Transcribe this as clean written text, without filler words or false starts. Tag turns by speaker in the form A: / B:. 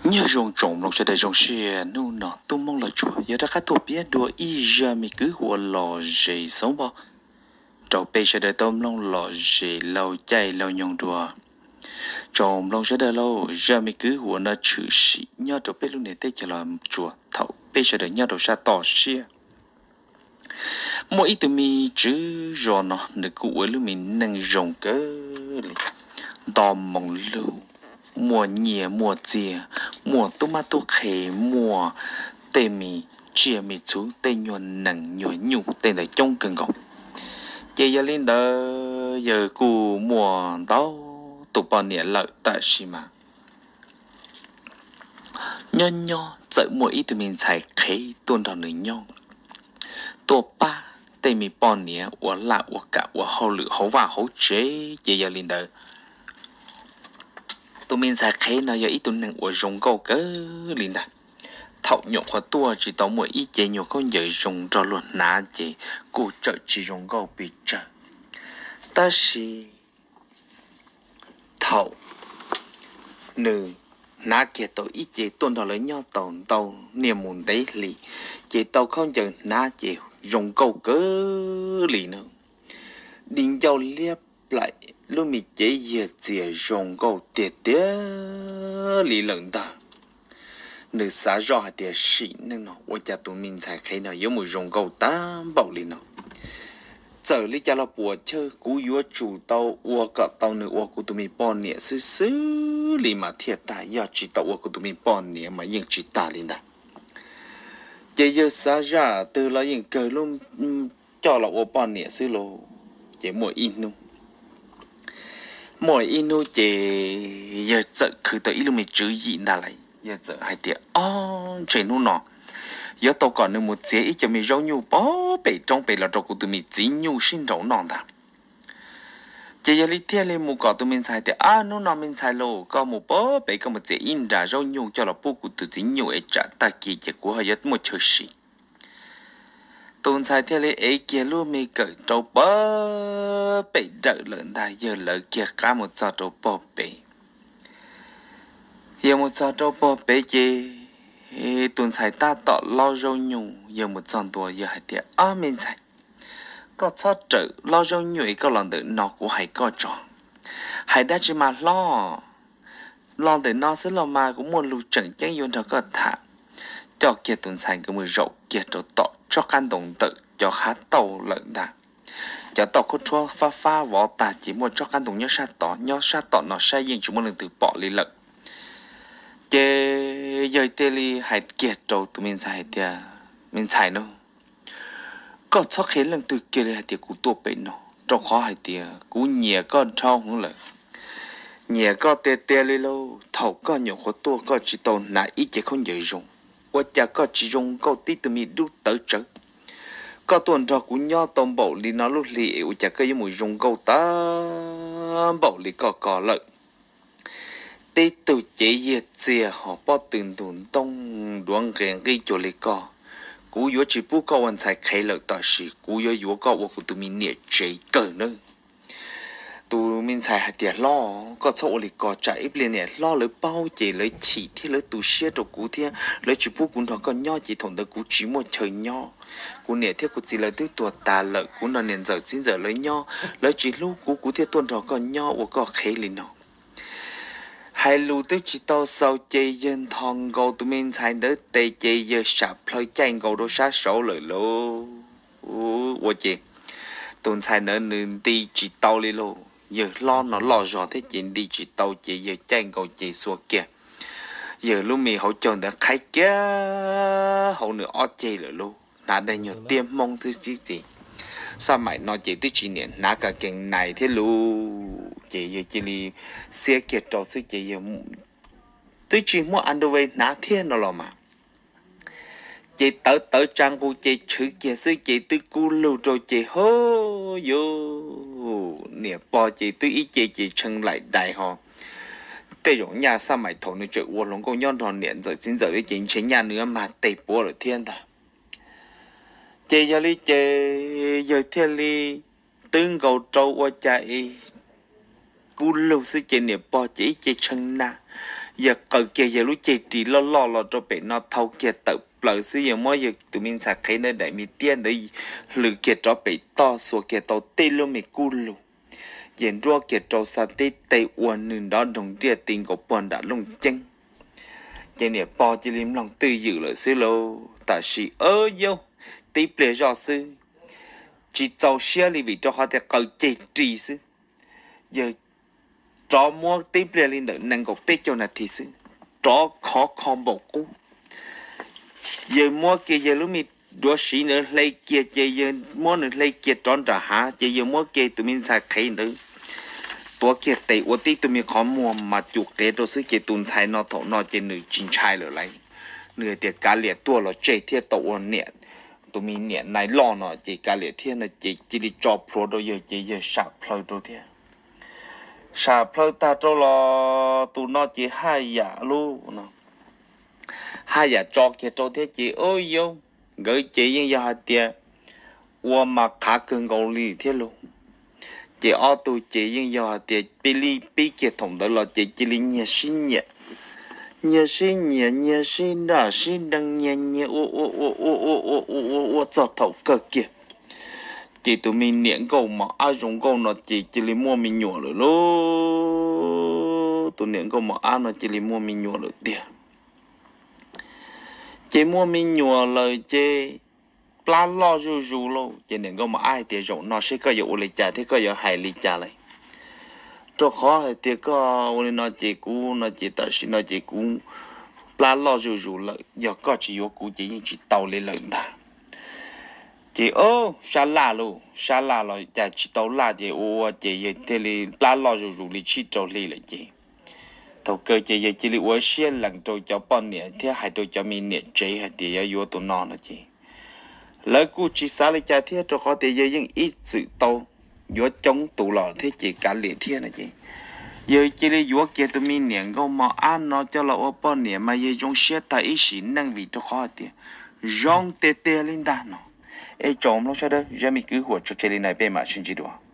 A: nhớ rong trộm lòng sẽ để rong xe nu nọ tôi mong là chùa giờ đã khát thuộc biết đùa y ra mi cứ của lò dày sống bao trâu bê sẽ để tôm lòng lò dày lâu chạy lâu nhung đùa trộm lòng sẽ để lâu ra mi cứ của nó chữ sĩ nhớ trâu bê lúc này tết cho làm chùa thầu bê sẽ để nhớ đồ xa tỏ xe mỗi tụi mi chứ rồi nó được cụ ấy lúc mình nâng rong cơ đò mong lưu mùa nhẹ mùa chia mùa tomato khế mùa tê mì chia mì chú tê nhuận nặng nhuận nhục tê là trong cần gọng giờ giờ lên đó giờ cụ mùa đó tụ bao nhẹ lợi tại xí mà nho dạy mỗi ít thì mình xài khế tuôn đòn nữ nho tổ ba tê mì bao nhẹ của lạ của cả của hậu lự hậu và hậu chế giờ lên đó tụi mình sẽ khế nó giờ ít tụi nặng của rong câu cơ liền đã thạo nhộng của tua chỉ tao mỗi ít chế nhiều con giờ rong cho luôn ná chế cụ trợ chỉ rong câu bị trợ ta chỉ thạo nữ ná kia tao ít chế tuần thọ lấy nhau tàu niềm muốn đấy lì chế tao không giờ ná chế rong câu cơ lì nữa đình dâu liếp lại lúc mình chế giờ chỉ rong câu tiệt lý luận ta nữ xã rõ hạt tiệt sĩ nên nó tôi cha tụi mình xài khai nó giống một rong câu ta bảo lý nó giờ lý cha là bùa chơi cú yếu chủ tàu ua cả tàu nữ ua của tụi mình bọn nhẹ xứ lý mà thiệt tại giờ chỉ tàu ua của tụi mình bọn nhẹ mà nhưng chỉ ta lên đã chế giờ xã ra từ là những cờ luôn cho là ua bọn nhẹ xứ lô chế mỗi in luôn mỗi inu chế giờ sợ khử tới lúc mình chữ gì đã lại giờ sợ hai tiệt chế nu nọ giờ tao còn được một chế ít cho mình rau nhu bó bể trong bể là trong của tụi mình chỉ nhu sinh rau nọ ta chế giờ lý thiên lên một cỏ tụi mình xài tiệt nu nọ mình xài lô có một bó bể có một chế in ra rau nhu cho là bố của tụi chỉ nhu ấy trả ta kia chế của hai một chơi gì tuần sai theo lệ ấy kia luôn mi cởi trâu bơ bị đỡ lợn đại giờ lợn kia cá một sao trâu bò bể giờ một sao trâu bò bể gì tuần sai ta tọt lo rau nhung giờ một sao tua giờ hai tiệt mình sai có sao trở lo rau nhung có lần tự nó của hai có trò hai đã chỉ mà lo tự nó sẽ lo mà cũng muốn lưu trần chắc yêu nó có thả cho kia tuần sai cái mùi rậu kia trâu tọt cho căn đồng tự cho hát tàu lợn đà cho tàu khốt chua pha vỏ tà chỉ một cho căn đồng nhớ sát tỏ nó sai riêng chỉ một lần từ bỏ lý lợn chế giờ tê li hãy kiệt trâu tụi mình xài tia mình xài nó có cho khi lần từ kia li hãy tia cú tua bể nó cho khó hãy tia cú nhẹ con trâu không lợn nhẹ có tê li lâu thầu có nhiều khó tua có chỉ tàu nãy ít chỉ không dễ dùng và chả có chỉ dùng câu tí tụi mình đút tới trở có tuần trò của nhau tôm bầu li nó lúc li và chả có mùi dùng câu ta bầu li có lợi tí tụi chế diệt dìa họ bỏ từng tuần tông đoán ghen gây cho li có cú yếu chỉ bút có hoàn thành khai lợi ta sĩ cú yếu có của tụi mình nhẹ chế cờ nữa tụi mình xài hạt tiền lo có số li có chạy liền nè lo lấy bao chỉ lấy chỉ thì lấy tụi xe đồ cú thì lấy chỉ bút cũng thọ con nho chỉ thòng được cú chỉ một trời nho cú nè theo cú chỉ lấy tụi tuột tà lợi cú nó nền giờ xin giờ lấy nho lấy chỉ lúc cú theo tuần thọ con nho của có khế liền nó hai lù tới chỉ tao sau chơi dân thòng gầu tụi mình xài đỡ tê chơi giờ sạp lời chanh gầu đồ sát sổ lợi lô ủa chị tuần xài nữa nên đi chỉ tao đi lô giờ lo nó lo rõ thế chuyện đi chỉ tàu chị giờ tranh cầu chị xua kia giờ lúc mình hậu chồng đã khai kia hậu nữa ót chê rồi luôn nãy đây nhiều tiêm mong thứ gì sao mày nói chị tới chị niệm nãy cả kiện này thế luôn chị giờ chị đi xe kia trò sư chị giờ tới chị mua ăn đồ về nãy thiên nó mà chị tới trang của chị chữ kia sư chị tới cu lưu rồi chị hô vô nè bỏ chị tới ý chị chân lại đại họ tây giống nhà sao mày thầu nó chơi uổng lòng công nhân thằng niệm rồi xin giờ đi chính chính nhà nữa mà tây bỏ ở thiên ta chị giờ đi chị giờ thiên đi tương cầu trâu qua chạy cú lưu sư chị nè bỏ chị chân na giờ cờ kia giờ lúc chơi chỉ lo cho bị nó thâu kia tự lợi sử dụng mỗi giờ tụi mình sẽ thấy nơi đại mi tiền để lừa kia cho bị to số kia to tê luôn mi cú luôn hiện rùa kia cho sa tê tê uốn nương đó đồng địa tình của bọn đã lông chân cho nên bỏ chỉ lim lòng tư dự lợi sử lâu ta chỉ yêu tí ple rõ sư chỉ cho xe li vì cho họ để cờ chơi trì sư giờ cho mua tí ple linh đợi năng có biết cho là thì sư cho khó không bỏ cú giờ mua kia giờ lúc mình đua sĩ nữa lấy kia giờ mua nữa lấy kia tròn trả hả giờ mua kia tụi mình sẽ thấy nữaตัวเกียรติว่าที่ตัวมีข้อมูลมาจุกเตะตัวซื้อเกียรตุนใช้นอถอนอเจนหนึ่งจินชายหรือไรเนื้อเดียการเลียตัวเราเจเทียตัวเนี่ยตัวมีเนี่ยในล่อเนาะเจการเลียเทียนะเจจิริจอบโปรโดเยเจเยชาเพลตัวเทียชาเพลตาตัวรอตัวนอเจห้าอย่าลูเนาะห้าอย่าจอกเกียตัวเทียเจโอ้ยโยเกยเจยังยาเตียว่ามาขาเกินเกาหลีเทียลูchị ô tô chị nhưng giờ thì pili pi kia thùng đó là chị chỉ linh nhà sinh đã sinh đằng nhà ô cho thầu cơ kia chị tụi mình niệm câu mà ai dùng câu nó chị chỉ linh mua mình nhổ rồi lô tụi niệm câu mà ai nó chỉ linh mua mình nhổ rồi tiền chị mua mình nhổ lời chị pla lo ru lo cho nên có mà ai thì rộng nó sẽ có dụ lịch trả thì có dụ hài lịch trả lại cho khó thì có nó chỉ cú nó chỉ tại sao nó chỉ cú pla lo ru lợi giờ có chỉ có cú chỉ tàu lên lợi ta chỉ sa la rồi trả chỉ tàu la thì chỉ thì li pla lo ru li chỉ tàu li lại chỉ thầu cơ chỉ li xe lần trôi cho bọn nè thì hai trôi cho mình nè chế hay thì yếu tụ non là chỉ lỡ cú chỉ xả lại trả thiết cho họ thì giờ những ít sự tàu giữa chống tụ lọ thế chỉ cả liệt thiên là gì giờ chỉ là giữa kia tụi mình niệm câu mà ăn nó cho là ở bên niệm mà giờ trong xe ta ít xỉn năng vì cho họ thì rong tê tê lên đàn nó ê chồng nó sao đó giờ mình cứหัวcho chơi lên này bên mà xin chỉ đùa